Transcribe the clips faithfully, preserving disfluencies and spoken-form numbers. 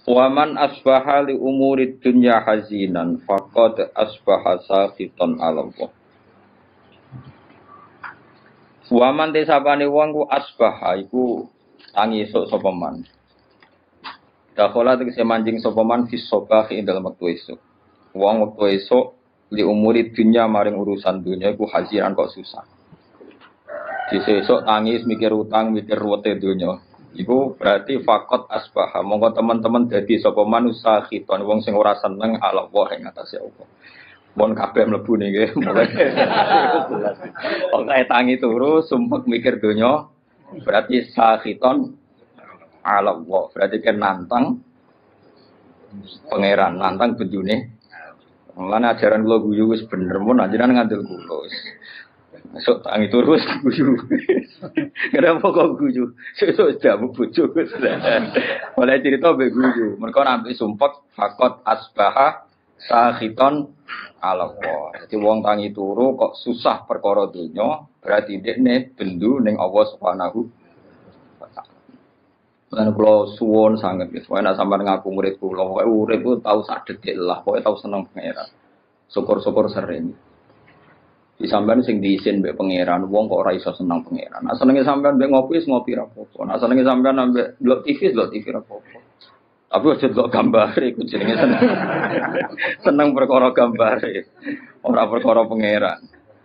Waman asbaha li umurid dunya hazinan faqad asbaha sakhitan 'ala Allah. Waman desapane wong ku asbaha iku tangi esuk sapa man. Dakhala tegese manjing sapa man fi sabah ing dalem wektu esuk. Wong wektu esuk li umurid dunya maring urusan dunya iku hazinan kok susah. Dise esuk tangis mikir utang, mikir ruwete dunya. Iku berarti fakot asbaha. Monggo teman-teman dadi sapa manusa khiton wong sing ora seneng ala Allah ing atase Allah. Mon kabeh mlebu niki. Pokoke tangi turu sumpek mikir donya berarti sakhiton ala Allah. Berarti kan nantang pangeran, nantang bojone. Mulane ajaran kula guyu wis bener mun anjenan ngandel kula. Sok tangi terus guyu. Kenapa kok guyu? Sesuk jamu bojo. Oleh cerita mbek guyu. Mergo nampi sumpek fakot asbaha sakhiton ala Allah. Jadi wong tangi turu kok susah perkara donya, berarti dekne bendu ning Allah Subhanahu wa taala. Lan kula suwun sanget wis ana sampean ngaku murid kula, pokoke urip ku tau sak detik lah, pokoke tau seneng pangeran. Syukur-syukur sering. Di sampean sing diisin mbek pangeran, wong kok ora iso seneng pangeran. Nah senenge sampean mbek ngopi wis ngopi ra apa-apa. Nah senenge sampean mbek ndelok T V, ndelok T V ra apa-apa. Tapi aja ndelok gambare iku jenenge seneng. Seneng perkara gambare, ora perkara pangeran.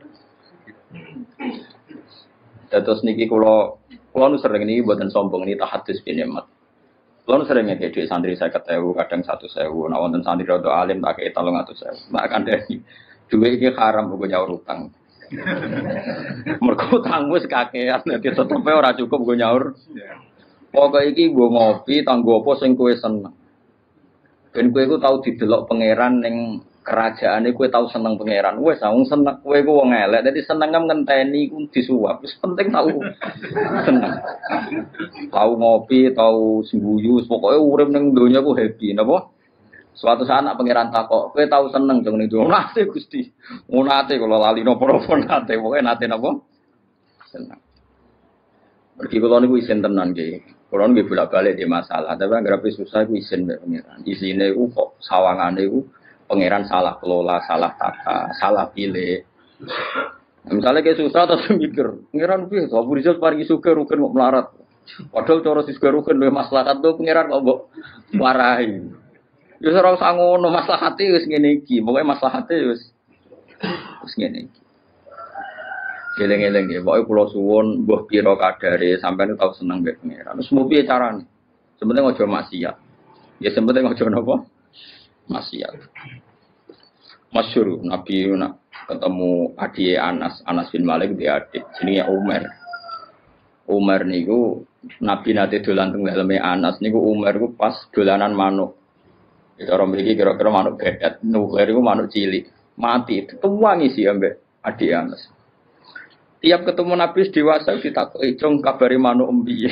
Terus niki kula kula nu sering niki mboten sombong niki tahadus bin nikmat. Kula nu sering ngeke dhuwit santri saya ketemu kadang satu sewu. Nah wonten santri rada alim tak kei telung atus sewu. Mak kandhani duwe iki haram kok nyaur utang. Mergo utang wis kakean dadi tetepe ora cukup go nyaur. Pokoke iki nggo ngopi tanggo apa sing kowe seneng. Ben kowe iku tau didelok pangeran ning kerajaane kowe tau seneng pangeran. Wis wong seneng kowe iku wong elek dadi senengem ngenteni iku disuwap. Wis penting tau seneng. Tau ngopi, tau sembuyu, pokoke urip ning donya ku happy napa? Suatu saat nak pangeran takok, kowe tau seneng jeng niku. Nate Gusti. Nate kula lali napa-napa nate, pokoke nate napa? Seneng. Pergi kula niku isin tenan nggih. Kula niku bolak-balik di masalah, tapi anggere susah iku isin mbek pangeran. Isine iku kok sawangane iku pangeran salah kelola, salah tata, salah pilih. Nah, misalnya kayak susah terus mikir, pangeran piye to Abu Rizal paringi sugih rugen kok melarat. Padahal cara sugih rugen luwih maslahat to pangeran kok mbok warahi. Ya ora usah ngono, maslahate wis ngene iki. Pokoke maslahate wis wis ngene iki. Geleng-geleng nggih, pokoke kula suwun mbuh pira kadare sampeyan tau seneng mbek pangeran. Wis mung piye carane? Sebenarnya aja maksiat. Ya sebenarnya aja napa? Maksiat. Masyhur Nabi nak ketemu adik Anas, Anas bin Malik dia adik jenenge Umar. Umar niku Nabi nate dolan teng daleme Anas niku Umar niku pas dolanan manuk. Cara mriki kira-kira manuk bedat, nuher iku manuk cilik, mati dituwangi sih ambek adik Anas. Tiap ketemu Nabi dewasa ditakoki, "Jong kabari manuk empiye?"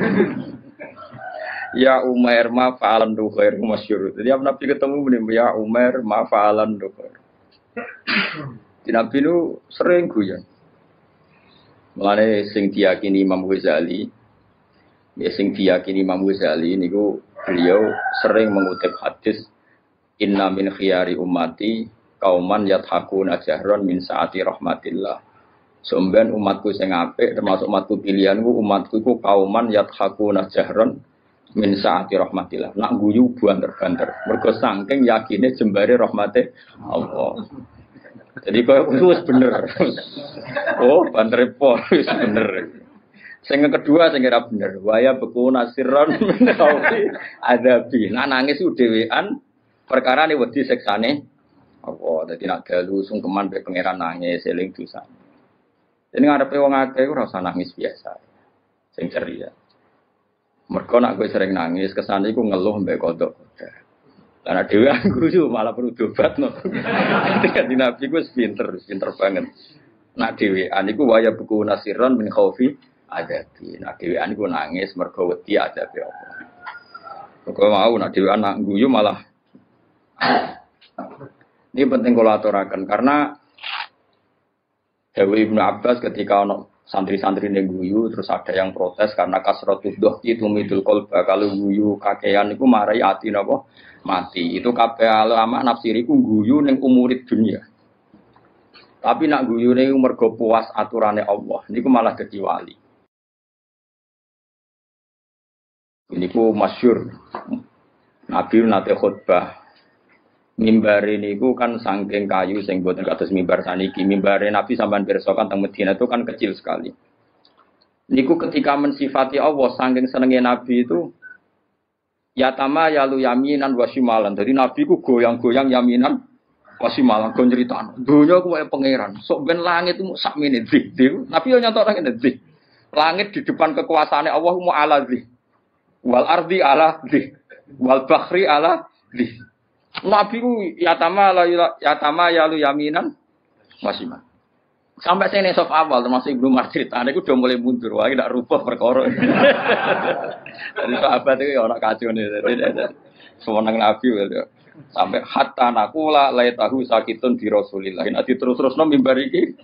Ya Umar ma fa'alan nuher masyhur. Tiap Nabi ketemu muni ya Umar ma fa'alan nuher. Di Nabi nu sering guyon. Mulane sing diyakini Imam Ghazali, ya sing diyakini Imam Ghazali niku beliau sering mengutip hadis inna min khiyari ummati kauman yathakuna jahron min saati rahmatillah. Sampeyan umatku sing apik termasuk umatku pilihanku umatku iku kauman yathakuna jahron min saati rahmatillah. Nak guyu banter-banter mergo saking yakine jembare rahmate Allah. Jadi koyo wis bener. Oh, banter po wis bener. Sing kedua sing ora bener, waya beku nasiron menawi adabi. Nah nangis ku dhewean perkara ne wedi siksane apa dadi nak dalu sungkeman be pangeran nangis eling dosa. Jadi ngarepe wong akeh ora usah nangis biasa. Sing ceria. Mergo nak kowe sering nangis kesane iku ngeluh mbek kodok. Lah dhewean guyu malah perlu tobatno. Ketika di Nabi ku pinter, pinter banget. Nak dhewean iku waya beku nasiron min khaufi adabi. Nah dhewean iku nangis mergo wedi adabi apa. Kok mau nak dhewean nak guyu malah ini penting kula aturaken karena Dewi Ibnu Abbas ketika ono santri-santri guyu terus ada yang protes karena kasratud dhahki itu midul qalba kalau guyu kakean iku marai ati napa mati itu kabeh ulama nafsiri ku guyu ning umurid dunia tapi nak guyune mergo puas aturane Allah niku malah dadi wali niku masyhur Nabi nate khutbah mimbar ini ku kan saking kayu sing boten kados mimbar saniki. Mimbar Nabi sampean pirsa kan teng Madinah itu kan kecil sekali. Niku ketika mensifati Allah saking senenge Nabi itu ya tama ya lu yaminan wa shimalan. Jadi Nabi ku goyang-goyang yaminan wa shimalan go nyritano. Donya ku kaya pangeran. Sok ben langit itu sakmene dik. Nabi yo nyatok nang ngene dik. Langit di depan kekuasaane Allah mu ala dik. Wal ardi ala dik. Wal bakhri ala dik. Nabi ku yatama la yatama ya lu yaminan wasiman. Sampai saya nesaf awal termasuk Ibnu Umar cerita, aku udah mulai mundur, wah tidak rubah perkara. Dari sahabat itu orang kacau nih, semenang Nabi gitu. Sampai hatta nakula lay tahu sakitun di Rasulillah. Nanti terus-terus nom mimbar iki.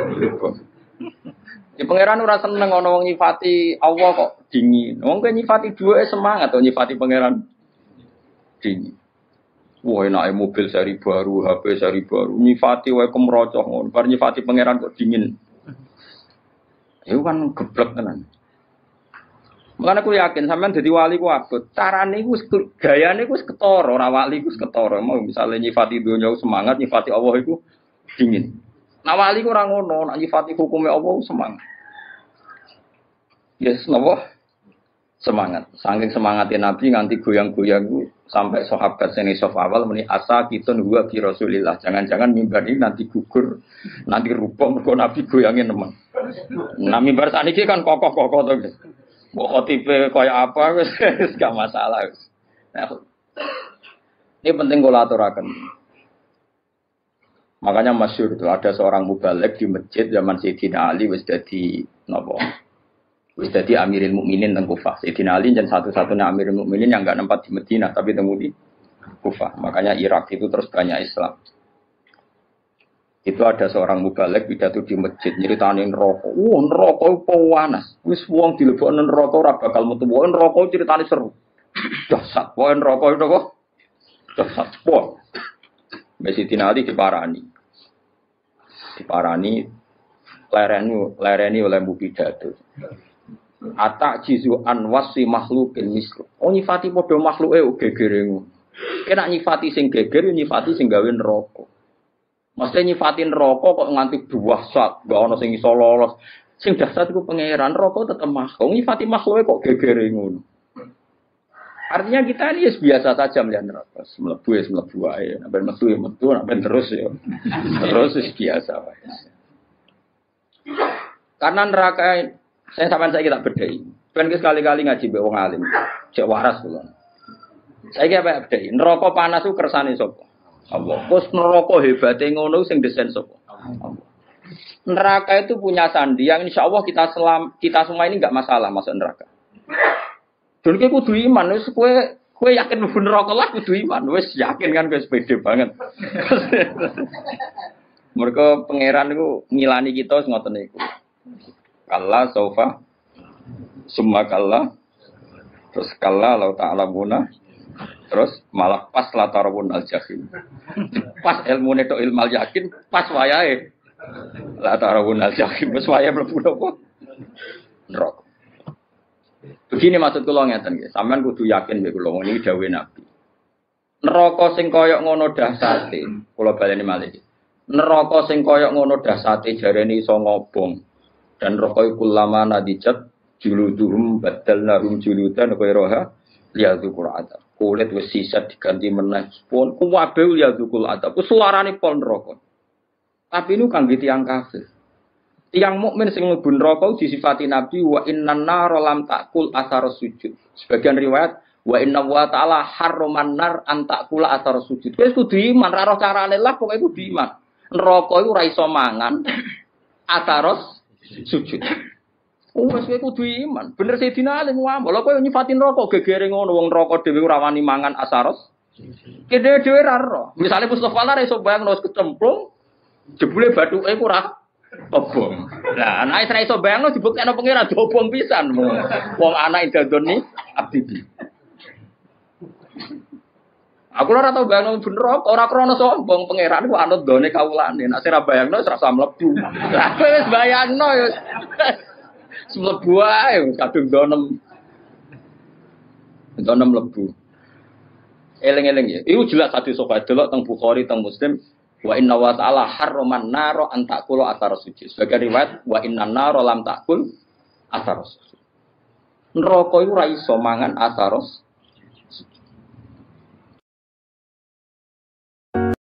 Di pangeran ora seneng ana wong nyifati Allah kok dingin. Wong kok nyifati dua semangat atau nyifati pangeran dingin. Wah enake mobil seri baru, H P seri baru, nyifati wae kemrocoh ngono. Bar nyifati pangeran kok dingin. Itu kan geblek tenan. Makanya aku yakin sampean dadi wali ku abot. Carane iku gayane iku wis ketara, ora wali iku wis ketara. Mau misale nyifati donya semangat, nyifati Allah iku dingin. Nah wali ku ora ngono, nek nyifati hukume Allah semangat. Yes, napa? Semangat. Saking semangatnya Nabi nganti goyang-goyang sampai sahabat seni sof awal meni asa kitun huwa bi Rasulillah. Jangan-jangan mimbar ini nanti gugur, nanti rubuh mergo Nabi goyangin nemen. Nah mimbar saniki kan kokoh-kokoh to, guys. Mbok tipe kaya apa wis gak masalah wis. Nah, ini penting kula aturaken. Makanya masyhur itu ada seorang mubalek di masjid zaman Sayyidina Ali wis dadi napa? Wis dadi Amirul Mukminin teng Kufah. Sayyidina Ali dan satu-satunya Amirul Mukminin yang enggak nempat di Madinah tapi temu di Kufah. Makanya Irak itu terus banyak Islam. Itu ada seorang mubalek pidato di masjid nyritani neraka. Wah, neraka iku panas. Wis wong dilebokno neraka ora bakal metu. Wong neraka critane seru. Dahsyat. Wong neraka itu kok dahsyat. Wah. Sayyidina Ali diparani. Diparani lereni lereni oleh mubidato. Atak jizu an wasi makhlukin mislu. Oh nyifati padha makhluke gegere ngono. Kena nyifati sing geger nyifati sing gawe neraka. Mesti nyifati neraka kok nganti dahsyat, gak ono sing iso lolos. Sing dahsyat iku pangeran, neraka tetep makhluk. Nyifati makhluke kok gegere ngono. Artinya kita ini biasa saja melihat neraka. Mlebu ya mlebu wae, nek metu ya metu, nek terus ya. Terus biasa wae. Karena neraka saya sampean saya kita bedai. Ben sekali-kali ngaji mbek wong alim. Cek waras kula. Saiki apa bedai? Neraka panas ku kersane sapa? Allah. Kus neraka hebate ngono sing desain sapa? Allah. Neraka itu punya sandi yang insyaallah kita selam kita semua ini enggak masalah masuk neraka. Dan kowe kudu iman wis kowe kowe yakin mlebu neraka lah kudu iman. Wis yakin kan wis pede banget. Mereka pangeran itu ngilani kita ngoten niku. Kalla sofa summa kalla terus kalla lau ta'lamuna terus malah pas latarun al-jahim. Pas ilmu neto ilmal yakin pas wayahe latarun al-jahim wis wayahe mlebu napa? Neraka. Begini maksud kula ngeten nggih, sampean kudu yakin nek kula niki dawuhe Nabi. Neraka sing kaya ngono dahsate, kula baleni malih. Neraka sing kaya ngono dahsate jarene iso ngobong. Dan neraka iku lama nadijat juluduhum badalnahum juludan ghairaha liyadzuqul adab. Kulit wis sisa diganti meneh pun kuwabe liyadzuqul adab. Ku suarane pol neraka. Tapi niku kangge tiyang kafir. Tiyang mukmin sing mlebu neraka disifati Nabi wa innan nar lam taqul asar sujud. Sebagian riwayat wa inna wa ta'ala harraman nar an taqula asar sujud. Wis kudu iman, ra roh carane lah pokoke kudu iman. Neraka iku ora iso mangan asaros sujud. Oh wis kowe kudu iman. Bener Sayyidina Ali ngomong, lha kowe nyifati neraka gegere ngono wong neraka dhewe ora wani mangan asaros. Kene dhewe ra roh. Misale Mustofa lah iso bayang wis kecemplung jebule bathuke ku ora obong. Lah anak Israel iso bayangno dibuktekno pangeran diobong pisan. Wong anak dadoni abdi. Aku ora tau bayangno bener kok ora krana sombong pangeran ku anut done kawulane. Nek ora bayangno wis rasa mlebu. Lah kowe wis bayangno ya. Mlebu ae kadung donem. Donem mlebu. Eleng-eleng ya. Iku jelas hadis sahih delok teng Bukhari teng Muslim. Wa inna wa ta'ala harraman naro an ta'kulu athar sujud. Sebagai riwayat wa inna naro lam ta'kul athar sujud. Neraka iku ora iso mangan athar